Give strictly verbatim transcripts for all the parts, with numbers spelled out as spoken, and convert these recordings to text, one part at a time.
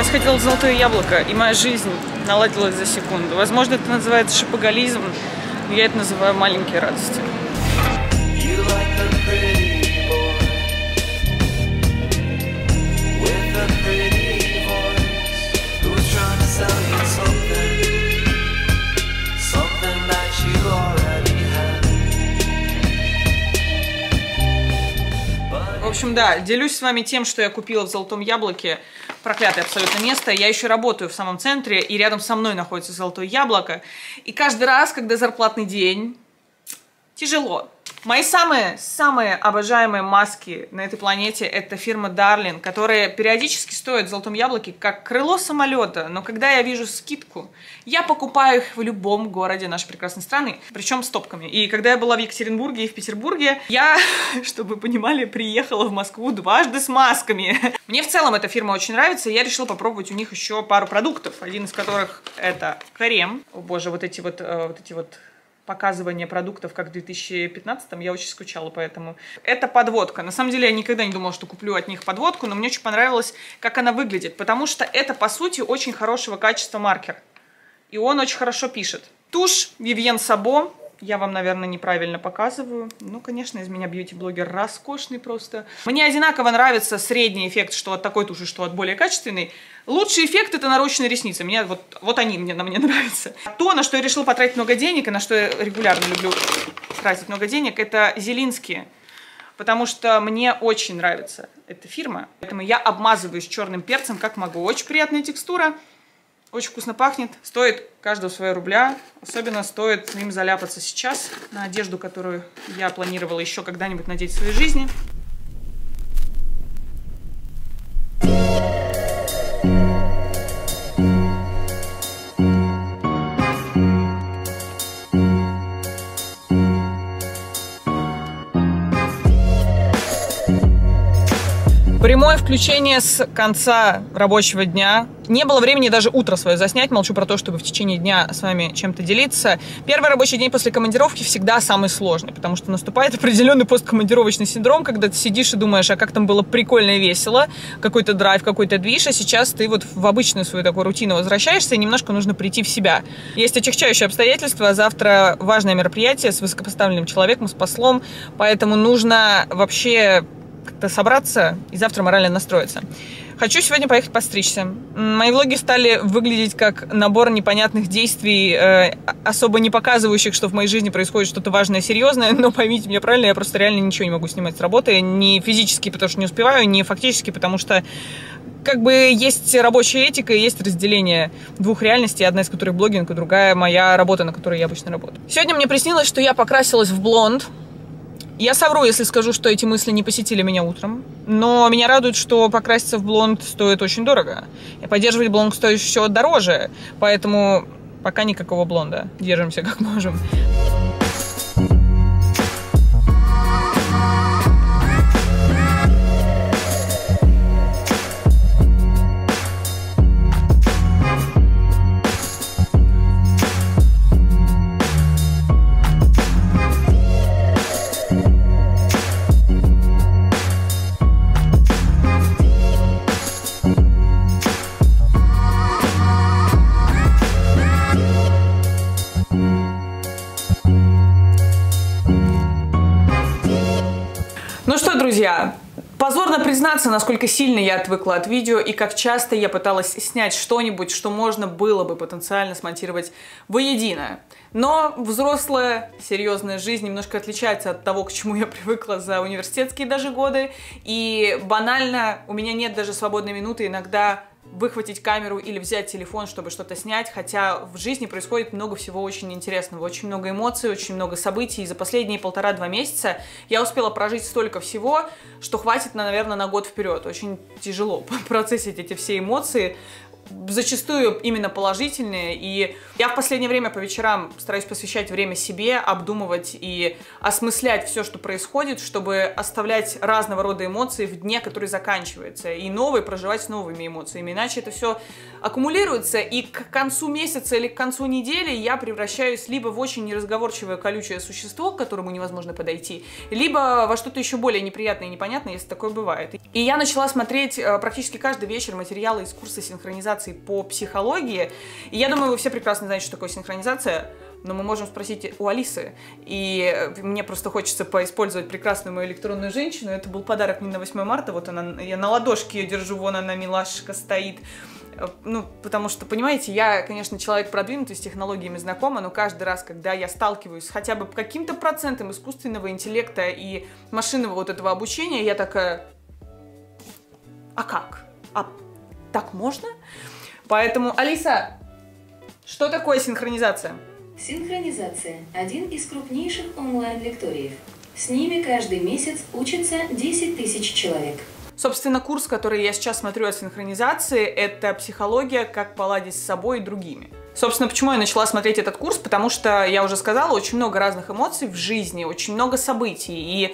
сходила в Золотое Яблоко, и моя жизнь наладилась за секунду. Возможно, это называется шопоголизм, но я это называю маленькие радости. В общем, да, делюсь с вами тем, что я купила в Золотом Яблоке. Проклятое абсолютно место. Я еще работаю в самом центре, и рядом со мной находится Золотое Яблоко. И каждый раз, когда зарплатный день, тяжело. Мои самые-самые обожаемые маски на этой планете — это фирма Darling, которая периодически стоит в Золотом Яблоке как крыло самолета, но когда я вижу скидку, я покупаю их в любом городе нашей прекрасной страны, причем с топками. И когда я была в Екатеринбурге и в Петербурге, я, чтобы вы понимали, приехала в Москву дважды с масками. Мне в целом эта фирма очень нравится, и я решила попробовать у них еще пару продуктов, один из которых это крем. О боже, вот эти вот, вот эти вот... показывание продуктов, как в две тысячи пятнадцатом, я очень скучала по этому. Это подводка. На самом деле я никогда не думала, что куплю от них подводку, но мне очень понравилось, как она выглядит, потому что это, по сути, очень хорошего качества маркер. И он очень хорошо пишет. Тушь Vivienne Sabo. Я вам, наверное, неправильно показываю. Ну, конечно, из меня бьюти-блогер роскошный просто. Мне одинаково нравится средний эффект, что от такой туши, что от более качественной. Лучший эффект — это нарощенные ресницы. Мне, вот, вот они мне, на мне нравятся. То, на что я решила потратить много денег, и на что я регулярно люблю тратить много денег, это Зелинские. Потому что мне очень нравится эта фирма. Поэтому я обмазываюсь черным перцем, как могу. Очень приятная текстура. Очень вкусно пахнет. Стоит каждого своего рубля. Особенно стоит им заляпаться сейчас на одежду, которую я планировала еще когда-нибудь надеть в своей жизни. Прямое включение с конца рабочего дня. Не было времени даже утро свое заснять, молчу про то, чтобы в течение дня с вами чем-то делиться. Первый рабочий день после командировки всегда самый сложный, потому что наступает определенный посткомандировочный синдром, когда ты сидишь и думаешь, а как там было прикольно и весело, какой-то драйв, какой-то движ, а сейчас ты вот в обычную свою такую рутину возвращаешься, и немножко нужно прийти в себя. Есть отягчающие обстоятельства, завтра важное мероприятие с высокопоставленным человеком, с послом, поэтому нужно вообще как-то собраться и завтра морально настроиться. Хочу сегодня поехать постричься. Мои влоги стали выглядеть как набор непонятных действий, э, особо не показывающих, что в моей жизни происходит что-то важное, серьезное, но поймите меня правильно, я просто реально ничего не могу снимать с работы, не физически, потому что не успеваю, не фактически, потому что как бы есть рабочая этика и есть разделение двух реальностей, одна из которых блогинг, а другая моя работа, на которой я обычно работаю. Сегодня мне приснилось, что я покрасилась в блонд. Я совру, если скажу, что эти мысли не посетили меня утром, но меня радует, что покраситься в блонд стоит очень дорого. И поддерживать блонд стоит еще дороже, поэтому пока никакого блонда. Держимся как можем. Ну что, друзья, позорно признаться, насколько сильно я отвыкла от видео и как часто я пыталась снять что-нибудь, что можно было бы потенциально смонтировать воедино. Но взрослая, серьезная жизнь немножко отличается от того, к чему я привыкла за университетские даже годы. И банально у меня нет даже свободной минуты иногда выхватить камеру или взять телефон, чтобы что-то снять, хотя в жизни происходит много всего очень интересного, очень много эмоций, очень много событий, и за последние полтора-два месяца я успела прожить столько всего, что хватит, наверное, на год вперед. Очень тяжело процессить эти все эмоции, зачастую именно положительные, и я в последнее время по вечерам стараюсь посвящать время себе, обдумывать и осмыслять все, что происходит, чтобы оставлять разного рода эмоции в дне, который заканчивается, и новые проживать с новыми эмоциями, иначе это все аккумулируется, и к концу месяца или к концу недели я превращаюсь либо в очень неразговорчивое колючее существо, к которому невозможно подойти, либо во что-то еще более неприятное и непонятное, если такое бывает. И я начала смотреть практически каждый вечер материалы из курса синхронизации по психологии, и я думаю, вы все прекрасно знаете, что такое синхронизация, но мы можем спросить у Алисы, и мне просто хочется поиспользовать прекрасную мою электронную женщину. Это был подарок мне на восьмое марта, вот она, я на ладошке ее держу, вон она, милашка, стоит. Ну, потому что, понимаете, я, конечно, человек продвинутый, с технологиями знакома, но каждый раз, когда я сталкиваюсь с хотя бы каким-то процентом искусственного интеллекта и машинного вот этого обучения, я такая, а как? А так можно? Поэтому, Алиса, что такое синхронизация? Синхронизация – один из крупнейших онлайн-лекториев. С ними каждый месяц учатся десять тысяч человек. Собственно, курс, который я сейчас смотрю о синхронизации, это психология, как поладить с собой и другими. Собственно, почему я начала смотреть этот курс? Потому что, я уже сказала, очень много разных эмоций в жизни, очень много событий, и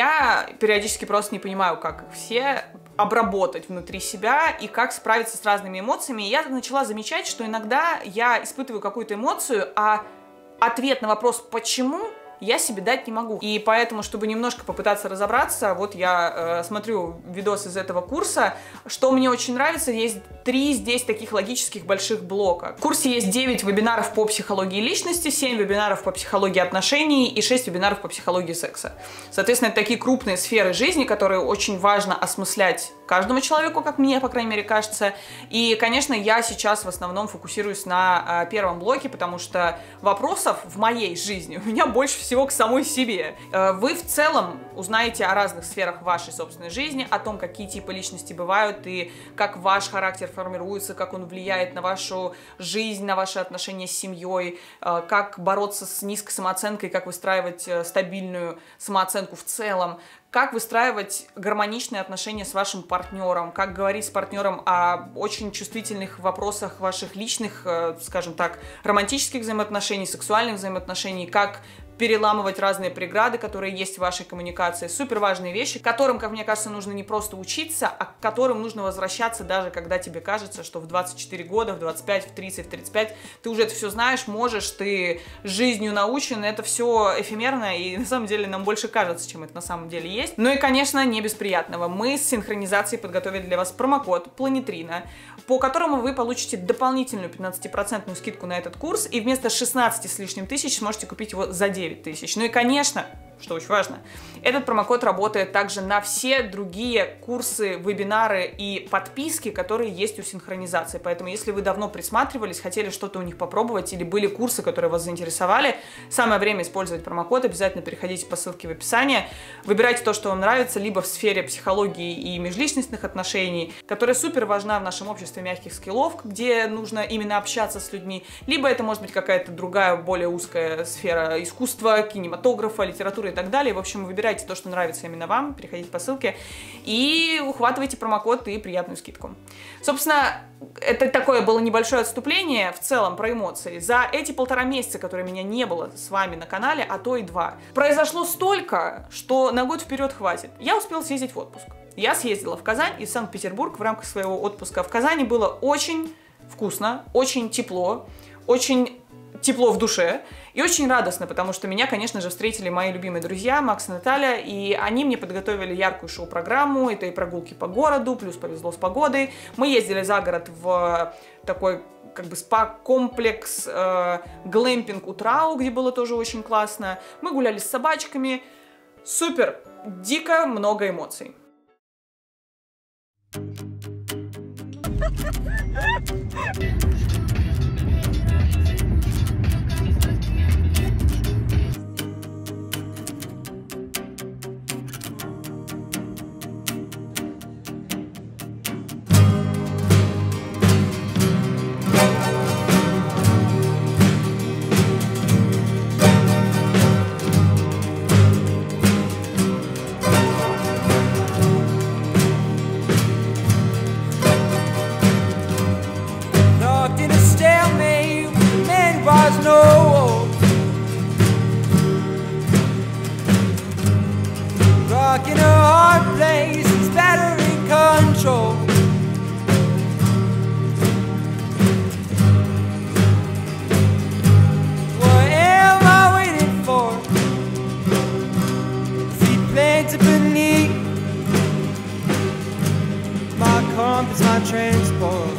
я периодически просто не понимаю, как их все обработать внутри себя и как справиться с разными эмоциями. И я начала замечать, что иногда я испытываю какую-то эмоцию, а ответ на вопрос «почему?» я себе дать не могу. И поэтому, чтобы немножко попытаться разобраться, вот я э, смотрю видос из этого курса. Что мне очень нравится, есть три здесь таких логических больших блока. В курсе есть девять вебинаров по психологии личности, семь вебинаров по психологии отношений и шесть вебинаров по психологии секса. Соответственно, это такие крупные сферы жизни, которые очень важно осмыслять каждому человеку, как мне, по крайней мере, кажется. И, конечно, я сейчас в основном фокусируюсь на э, первом блоке, потому что вопросов в моей жизни у меня больше всего к самой себе. Э, вы в целом узнаете о разных сферах вашей собственной жизни, о том, какие типы личности бывают и как ваш характер формируется, как он влияет на вашу жизнь, на ваши отношения с семьей, э, как бороться с низкой самооценкой, как выстраивать э, стабильную самооценку в целом, как выстраивать гармоничные отношения с вашим партнером, как говорить с партнером о очень чувствительных вопросах ваших личных, скажем так, романтических взаимоотношений, сексуальных взаимоотношений, как переламывать разные преграды, которые есть в вашей коммуникации. Супер важные вещи, которым, как мне кажется, нужно не просто учиться, а к которым нужно возвращаться, даже когда тебе кажется, что в двадцать четыре года, в двадцать пять, в тридцать, в тридцать пять ты уже это все знаешь, можешь, ты жизнью научен, это все эфемерно, и на самом деле нам больше кажется, чем это на самом деле есть. Ну и, конечно, не без приятного. Мы с синхронизацией подготовили для вас промокод Планетрина, по которому вы получите дополнительную пятнадцатипроцентную скидку на этот курс, и вместо шестнадцати с лишним тысяч сможете купить его за девять тысяч. Ну и, конечно, что очень важно, этот промокод работает также на все другие курсы, вебинары и подписки, которые есть у синхронизации. Поэтому, если вы давно присматривались, хотели что-то у них попробовать, или были курсы, которые вас заинтересовали, самое время использовать промокод. Обязательно переходите по ссылке в описании, выбирайте то, что вам нравится, либо в сфере психологии и межличностных отношений, которая супер важна в нашем обществе мягких скиллов, где нужно именно общаться с людьми, либо это может быть какая-то другая, более узкая сфера искусства, кинематографа, литературы и так далее. В общем, выбирайте то, что нравится именно вам, переходите по ссылке и ухватывайте промокод и приятную скидку. Собственно, это такое было небольшое отступление в целом про эмоции. За эти полтора месяца, которые меня не было с вами на канале, а то и два, произошло столько, что на год вперед хватит. Я успела съездить в отпуск. Я съездила в Казань и Санкт-Петербург в рамках своего отпуска. В Казани было очень вкусно, очень тепло, очень тепло в душе и очень радостно, потому что меня, конечно же, встретили мои любимые друзья Макс и Наталья, и они мне подготовили яркую шоу-программу, это и прогулки по городу, плюс повезло с погодой. Мы ездили за город в такой как бы спа-комплекс, э, глэмпинг Утрау, где было тоже очень классно. Мы гуляли с собачками. Супер! Дико много эмоций. stuck in a hard place, it's better in control. What am I waiting for? Feet planted beneath my compass, my transport.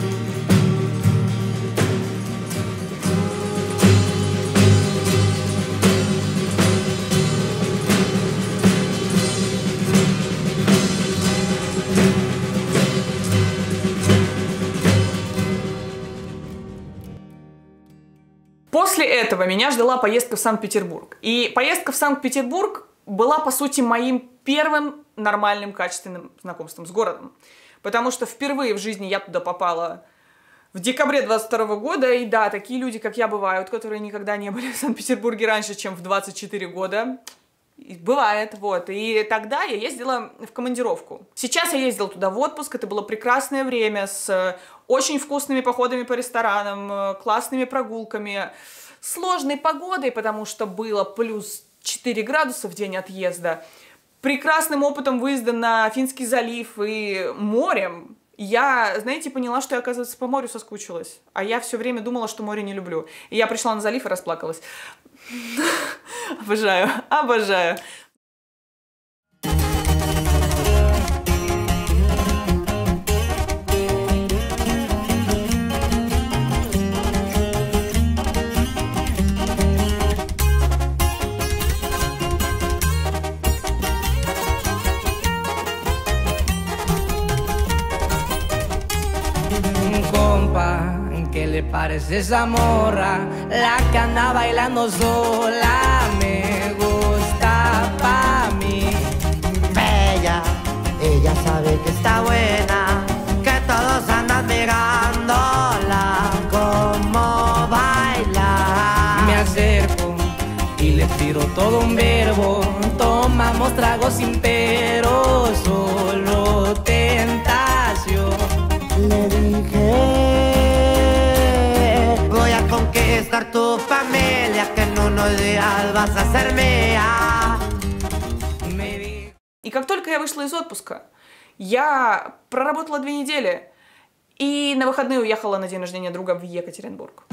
После этого меня ждала поездка в Санкт-Петербург. И поездка в Санкт-Петербург была, по сути, моим первым нормальным, качественным знакомством с городом. Потому что впервые в жизни я туда попала в декабре двадцать второго года. И да, такие люди, как я, бывают, которые никогда не были в Санкт-Петербурге раньше, чем в двадцать четыре года. И бывает, вот. И тогда я ездила в командировку. Сейчас я ездила туда в отпуск. Это было прекрасное время с очень вкусными походами по ресторанам, классными прогулками, сложной погодой, потому что было плюс четыре градуса в день отъезда, прекрасным опытом выезда на Финский залив и морем. Я, знаете, поняла, что я, оказывается, по морю соскучилась. А я все время думала, что море не люблю. И я пришла на залив и расплакалась. Обожаю, обожаю. ¿Qué le parece esa morra? La que anda bailando sola me gusta pa' mí. Bella, ella sabe que está buena, que todos andan mirándola como baila. Me acerco y le tiro todo un verbo. Tomamos tragos sin pero, solo tentación. Le dije, voy a conquistar tu familia, que en unos días vas a ser mía. И как только я вышла из отпуска, я проработала две недели и на выходные уехала на день рождения друга в Екатеринбург.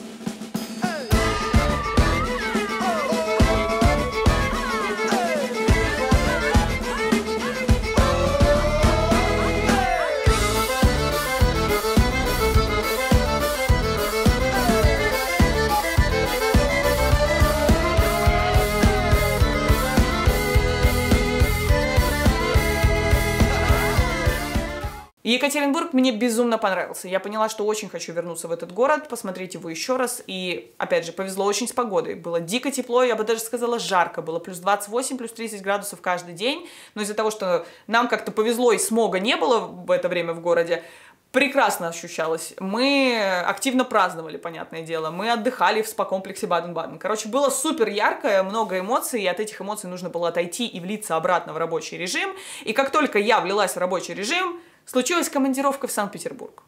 Екатеринбург мне безумно понравился. Я поняла, что очень хочу вернуться в этот город, посмотреть его еще раз. И, опять же, повезло очень с погодой. Было дико тепло, я бы даже сказала, жарко. Было плюс двадцать восемь, плюс тридцать градусов каждый день. Но из-за того, что нам как-то повезло и смога не было в это время в городе, прекрасно ощущалось. Мы активно праздновали, понятное дело. Мы отдыхали в спа-комплексе Баден-Баден. Короче, было супер ярко, много эмоций, и от этих эмоций нужно было отойти и влиться обратно в рабочий режим. И как только я влилась в рабочий режим, случилась командировка в Санкт-Петербург.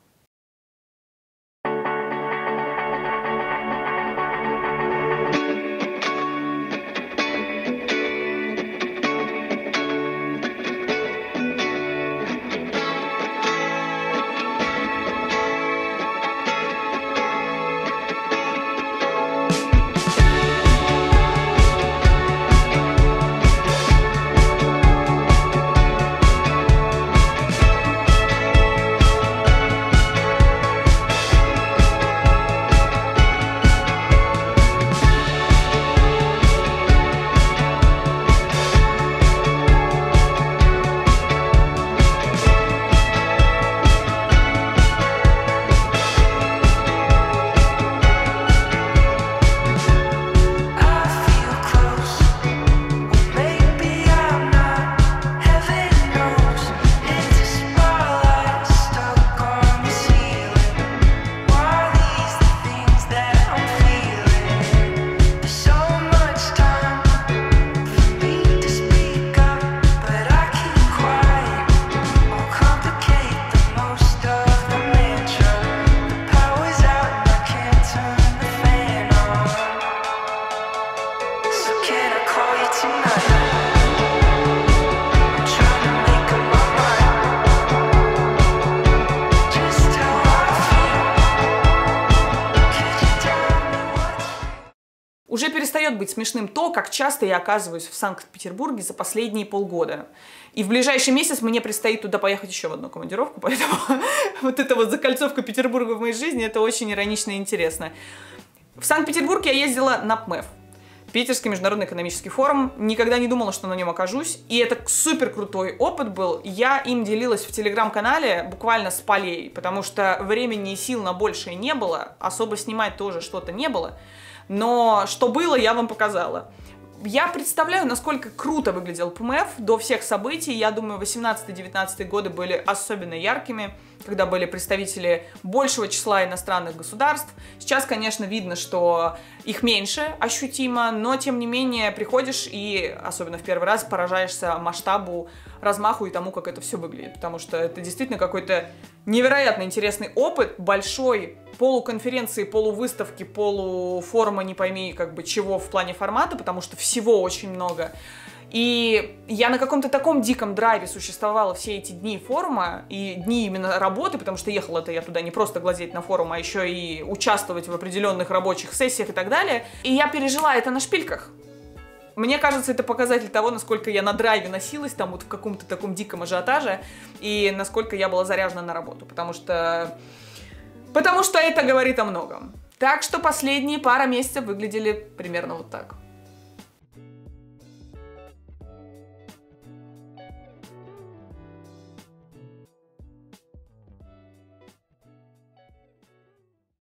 перестает быть смешным то, как часто я оказываюсь в Санкт-Петербурге за последние полгода. И в ближайший месяц мне предстоит туда поехать еще в одну командировку, поэтому вот эта вот закольцовка Петербурга в моей жизни, это очень иронично и интересно. В Санкт-Петербург я ездила на ПМЭФ, Питерский международный экономический форум. Никогда не думала, что на нем окажусь. И это супер крутой опыт был. Я им делилась в телеграм-канале буквально с полей, потому что времени и сил на большее не было. Особо снимать тоже что-то не было. Но что было, я вам показала. Я представляю, насколько круто выглядел ПМЭФ до всех событий. Я думаю, восемнадцатый-девятнадцатый годы были особенно яркими, когда были представители большего числа иностранных государств. Сейчас, конечно, видно, что их меньше ощутимо, но, тем не менее, приходишь и, особенно в первый раз, поражаешься масштабу, размаху и тому, как это все выглядит. Потому что это действительно какой-то невероятно интересный опыт, большой полуконференции, полувыставки, полуфорума, не пойми как бы чего в плане формата, потому что всего очень много. И я на каком-то таком диком драйве существовала все эти дни форума и дни именно работы, потому что ехала-то я туда не просто глазеть на форум, а еще и участвовать в определенных рабочих сессиях и так далее. И я пережила это на шпильках. Мне кажется, это показатель того, насколько я на драйве носилась, там вот в каком-то таком диком ажиотаже, и насколько я была заряжена на работу, потому что... Потому что это говорит о многом. Так что последние пара месяцев выглядели примерно вот так.